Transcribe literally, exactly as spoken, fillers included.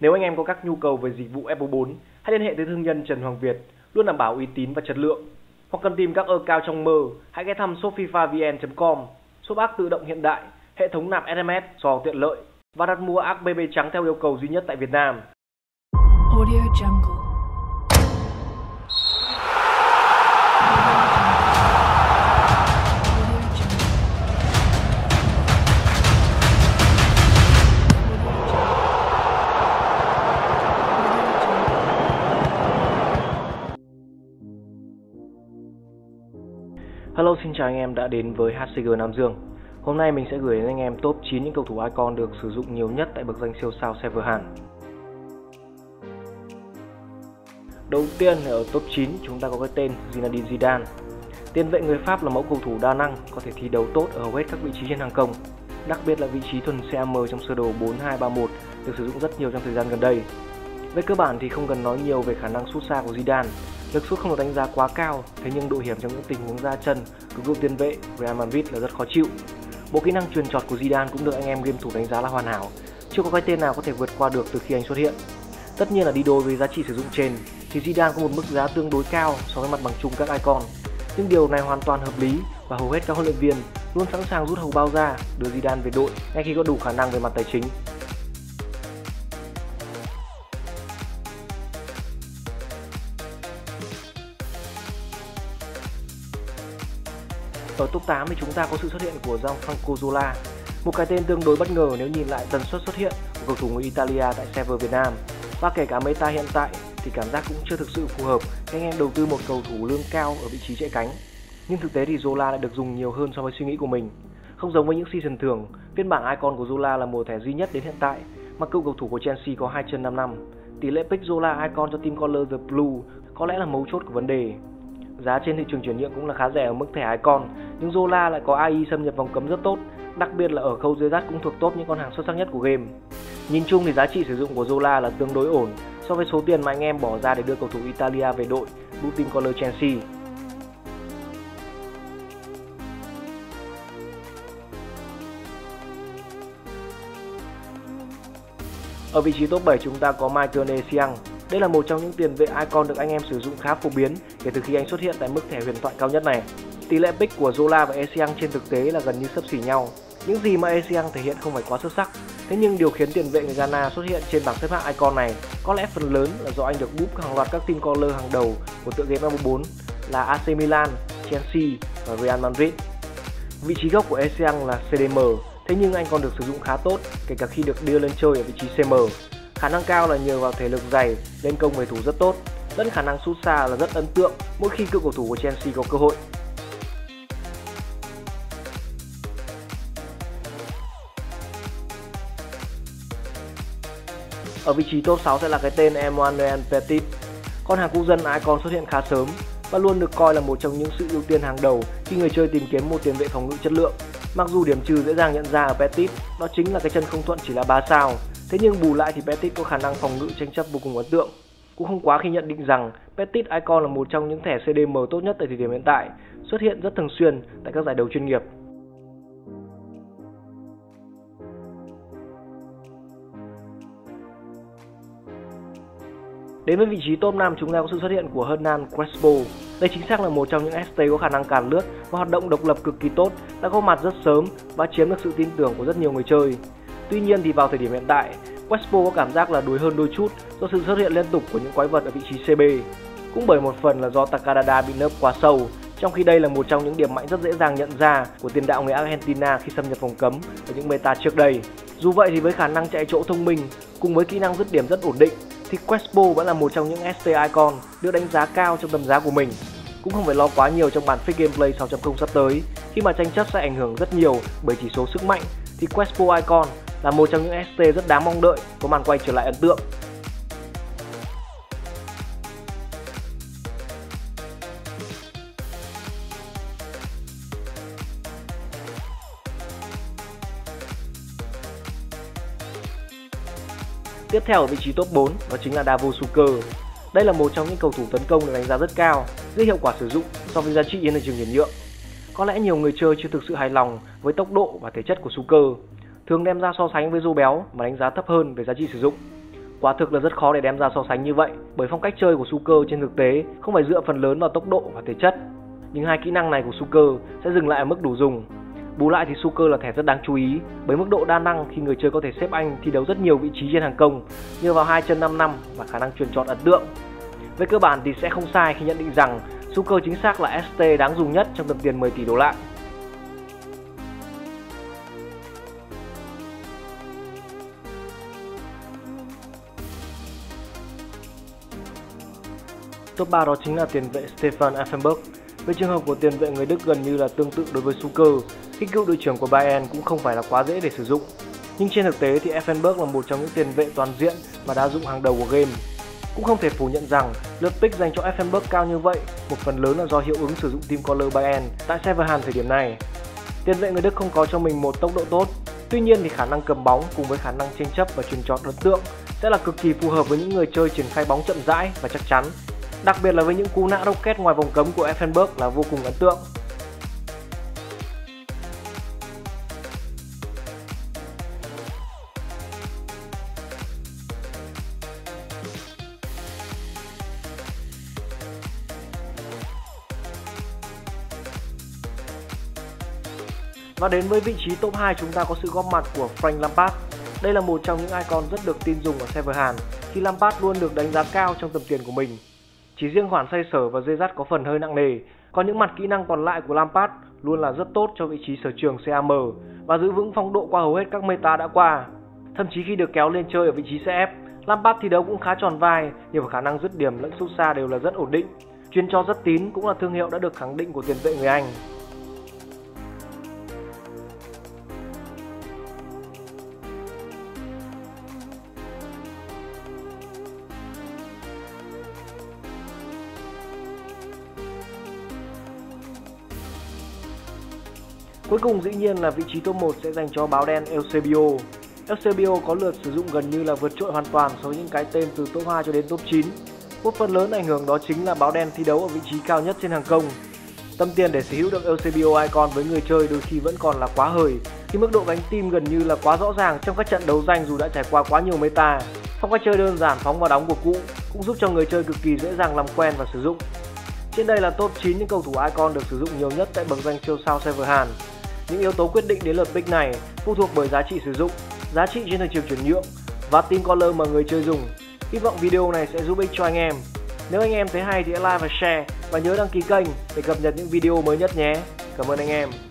Nếu anh em có các nhu cầu về dịch vụ Apple bốn, hãy liên hệ tới thương nhân Trần Hoàng Việt, luôn đảm bảo uy tín và chất lượng. Hoặc cần tìm các account trong mơ, hãy ghé thăm shop fifa vn chấm com, shop ác tự động hiện đại, hệ thống nạp ét em ét, sò tiện lợi và đặt mua ác bê bê trắng theo yêu cầu duy nhất tại Việt Nam. Audio Jungle. Hello, xin chào anh em đã đến với hát xê giê Nam Dương. Hôm nay mình sẽ gửi đến anh em top chín những cầu thủ icon được sử dụng nhiều nhất tại bậc danh siêu sao Severhand. Đầu tiên ở top chín chúng ta có cái tên Zinedine Zidane. Tiền vệ người Pháp là mẫu cầu thủ đa năng, có thể thi đấu tốt ở hầu hết các vị trí trên hàng công. Đặc biệt là vị trí thuần xê em trong sơ đồ bốn hai ba một được sử dụng rất nhiều trong thời gian gần đây. Về cơ bản thì không cần nói nhiều về khả năng sút xa của Zidane. Lực sút không được đánh giá quá cao, thế nhưng độ hiểm trong những tình huống ra chân của cựu tiền vệ Real Madrid là rất khó chịu. Bộ kỹ năng chuyền chọt của Zidane cũng được anh em game thủ đánh giá là hoàn hảo, chưa có cái tên nào có thể vượt qua được từ khi anh xuất hiện. Tất nhiên là đi đôi với giá trị sử dụng trên thì Zidane có một mức giá tương đối cao so với mặt bằng chung các icon, nhưng điều này hoàn toàn hợp lý và hầu hết các huấn luyện viên luôn sẵn sàng rút hầu bao ra đưa Zidane về đội ngay khi có đủ khả năng về mặt tài chính. Ở top tám thì chúng ta có sự xuất hiện của Gianfranco Zola, một cái tên tương đối bất ngờ nếu nhìn lại tần suất xuất hiện của cầu thủ người Italia tại Sever Việt Nam. Và kể cả meta hiện tại thì cảm giác cũng chưa thực sự phù hợp khi anh em đầu tư một cầu thủ lương cao ở vị trí chạy cánh. Nhưng thực tế thì Zola lại được dùng nhiều hơn so với suy nghĩ của mình. Không giống với những season thường, phiên bản icon của Zola là mùa thẻ duy nhất đến hiện tại mà cựu cầu thủ của Chelsea có hai chân năm năm. Tỷ lệ pick Zola icon cho team color The Blue có lẽ là mấu chốt của vấn đề. Giá trên thị trường chuyển nhượng cũng là khá rẻ ở mức thẻ icon, nhưng Zola lại có a i xâm nhập vòng cấm rất tốt, đặc biệt là ở khâu dưới dắt cũng thuộc top những con hàng xuất sắc nhất của game. Nhìn chung thì giá trị sử dụng của Zola là tương đối ổn so với số tiền mà anh em bỏ ra để đưa cầu thủ Italia về đội Blue Team Color Chelsea. Ở vị trí top bảy chúng ta có Michael Essien. Đây là một trong những tiền vệ icon được anh em sử dụng khá phổ biến kể từ khi anh xuất hiện tại mức thẻ huyền thoại cao nhất này. Tỷ lệ pick của Zola và Essien trên thực tế là gần như xấp xỉ nhau. Những gì mà Essien thể hiện không phải quá xuất sắc, thế nhưng điều khiến tiền vệ người Ghana xuất hiện trên bảng xếp hạng icon này có lẽ phần lớn là do anh được búp hàng loạt các team color hàng đầu của tựa game Apple bốn là a xê Milan, Chelsea và Real Madrid. Vị trí gốc của Essien là xê đê em, thế nhưng anh còn được sử dụng khá tốt kể cả khi được đưa lên chơi ở vị trí xê em. Khả năng cao là nhờ vào thể lực dày, lên công về thủ rất tốt, lẫn khả năng sút xa là rất ấn tượng mỗi khi cựu cầu thủ của Chelsea có cơ hội. Ở vị trí top sáu sẽ là cái tên Emmanuel Petit. Con hàng quốc dân icon xuất hiện khá sớm và luôn được coi là một trong những sự ưu tiên hàng đầu khi người chơi tìm kiếm một tiền vệ phòng ngự chất lượng. Mặc dù điểm trừ dễ dàng nhận ra ở Petit đó chính là cái chân không thuận chỉ là ba sao, thế nhưng bù lại thì Petit có khả năng phòng ngự tranh chấp vô cùng ấn tượng. Cũng không quá khi nhận định rằng Petit icon là một trong những thẻ xê đê em tốt nhất tại thời điểm hiện tại, xuất hiện rất thường xuyên tại các giải đấu chuyên nghiệp. Đến với vị trí top năm chúng ta có sự xuất hiện của Hernan Crespo. Đây chính xác là một trong những ét tê có khả năng càn lướt và hoạt động độc lập cực kỳ tốt, đã có mặt rất sớm và chiếm được sự tin tưởng của rất nhiều người chơi. Tuy nhiên thì vào thời điểm hiện tại, Crespo có cảm giác là đuối hơn đôi chút do sự xuất hiện liên tục của những quái vật ở vị trí xê bê. Cũng bởi một phần là do Takadada bị nerf quá sâu, trong khi đây là một trong những điểm mạnh rất dễ dàng nhận ra của tiền đạo người Argentina khi xâm nhập vòng cấm ở những meta trước đây. Dù vậy thì với khả năng chạy chỗ thông minh cùng với kỹ năng dứt điểm rất ổn định thì Crespo vẫn là một trong những ét tê icon được đánh giá cao trong tầm giá của mình. Cũng không phải lo quá nhiều trong bản fix gameplay sáu chấm không sắp tới, khi mà tranh chấp sẽ ảnh hưởng rất nhiều bởi chỉ số sức mạnh thì Crespo icon là một trong những ét tê rất đáng mong đợi có màn quay trở lại ấn tượng. Tiếp theo ở vị trí top bốn đó chính là Davor Suker. Đây là một trong những cầu thủ tấn công được đánh giá rất cao, rất hiệu quả sử dụng so với giá trị trên thị trường chuyển nhượng. Có lẽ nhiều người chơi chưa thực sự hài lòng với tốc độ và thể chất của Suker, thường đem ra so sánh với Joe Béo mà đánh giá thấp hơn về giá trị sử dụng. Quả thực là rất khó để đem ra so sánh như vậy, bởi phong cách chơi của Suker trên thực tế không phải dựa phần lớn vào tốc độ và thể chất. Nhưng hai kỹ năng này của Suker sẽ dừng lại ở mức đủ dùng. Bù lại thì Suker là thẻ rất đáng chú ý bởi mức độ đa năng khi người chơi có thể xếp anh thi đấu rất nhiều vị trí trên hàng công, nhờ vào hai chân năm năm và khả năng chuyền trọt ấn tượng. Về cơ bản thì sẽ không sai khi nhận định rằng Suker chính xác là ét tê đáng dùng nhất trong tầm tiền mười tỷ đổ lại. Top ba đó chính là tiền vệ Stefan Effenberg. Về trường hợp của tiền vệ người Đức gần như là tương tự đối với Suker, khi cựu đội trưởng của Bayern cũng không phải là quá dễ để sử dụng. Nhưng trên thực tế thì Effenberg là một trong những tiền vệ toàn diện mà đa dụng hàng đầu của game. Cũng không thể phủ nhận rằng lượt pick dành cho Effenberg cao như vậy một phần lớn là do hiệu ứng sử dụng team color Bayern tại Severhand thời điểm này. Tiền vệ người Đức không có cho mình một tốc độ tốt, tuy nhiên thì khả năng cầm bóng cùng với khả năng chênh chấp và chuyền trọt ấn tượng sẽ là cực kỳ phù hợp với những người chơi triển khai bóng chậm rãi và chắc chắn. Đặc biệt là với những cú nã rocket ngoài vòng cấm của Effenberg là vô cùng ấn tượng. Và đến với vị trí top hai, chúng ta có sự góp mặt của Frank Lampard. Đây là một trong những icon rất được tin dùng ở Severhand khi Lampard luôn được đánh giá cao trong tầm tiền của mình. Chỉ riêng khoản xoay sở và dây dắt có phần hơi nặng nề, còn những mặt kỹ năng còn lại của Lampard luôn là rất tốt cho vị trí sở trường xê a em và giữ vững phong độ qua hầu hết các meta đã qua. Thậm chí khi được kéo lên chơi ở vị trí xê ép, Lampard thi đấu cũng khá tròn vai, nhưng khả năng dứt điểm lẫn sút xa đều là rất ổn định. Chuyền cho rất tín cũng là thương hiệu đã được khẳng định của tiền vệ người Anh. Cuối cùng dĩ nhiên là vị trí top một sẽ dành cho báo đen Eusebio. Eusebio có lượt sử dụng gần như là vượt trội hoàn toàn so với những cái tên từ top hai cho đến top chín. Một phần lớn ảnh hưởng đó chính là báo đen thi đấu ở vị trí cao nhất trên hàng công. Tâm tiền để sở hữu được Eusebio icon với người chơi đôi khi vẫn còn là quá hời, khi mức độ gánh team gần như là quá rõ ràng trong các trận đấu danh dù đã trải qua quá nhiều meta. Phong cách chơi đơn giản phóng vào đóng của cụ cũng giúp cho người chơi cực kỳ dễ dàng làm quen và sử dụng. Trên đây là top chín những cầu thủ icon được sử dụng nhiều nhất tại bậc danh siêu sao Severhand. Những yếu tố quyết định đến lượt pick này phụ thuộc bởi giá trị sử dụng, giá trị trên thị trường chuyển nhượng và team color mà người chơi dùng. Hy vọng video này sẽ giúp ích cho anh em. Nếu anh em thấy hay thì hãy like và share và nhớ đăng ký kênh để cập nhật những video mới nhất nhé. Cảm ơn anh em.